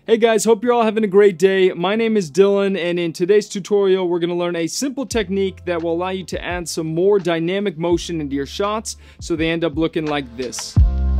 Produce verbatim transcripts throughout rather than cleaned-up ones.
Hey guys, hope you're all having a great day. My name is Dylan, and in today's tutorial we're going to learn a simple technique that will allow you to add some more dynamic motion into your shots so they end up looking like this.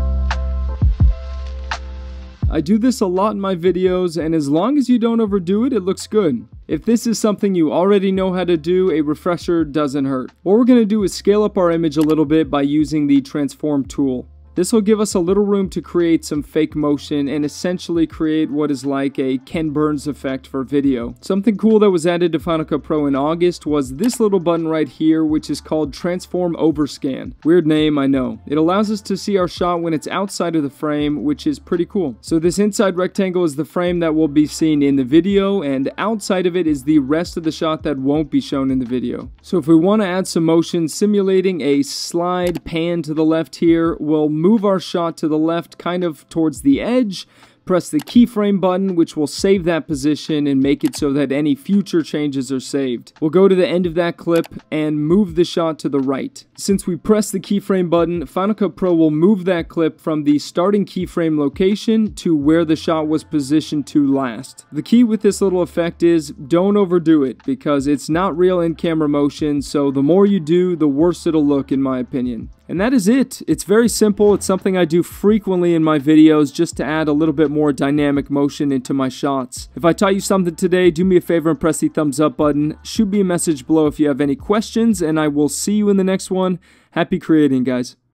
I do this a lot in my videos, and as long as you don't overdo it, it looks good. If this is something you already know how to do, a refresher doesn't hurt. What we're going to do is scale up our image a little bit by using the transform tool. This will give us a little room to create some fake motion and essentially create what is like a Ken Burns effect for video. Something cool that was added to Final Cut Pro in August was this little button right here, which is called Transform Overscan. Weird name, I know. It allows us to see our shot when it's outside of the frame, which is pretty cool. So this inside rectangle is the frame that will be seen in the video, and outside of it is the rest of the shot that won't be shown in the video. So if we want to add some motion, simulating a slide pan to the left here, we'll move Move our shot to the left kind of towards the edge, press the keyframe button, which will save that position and make it so that any future changes are saved. We'll go to the end of that clip and move the shot to the right. Since we press the keyframe button, Final Cut Pro will move that clip from the starting keyframe location to where the shot was positioned to last. The key with this little effect is don't overdo it, because it's not real in-camera motion, so the more you do, the worse it'll look, in my opinion. And that is it. It's very simple. It's something I do frequently in my videos just to add a little bit more dynamic motion into my shots. If I taught you something today, do me a favor and press the thumbs up button. Shoot me a message below if you have any questions, and I will see you in the next one. Happy creating, guys.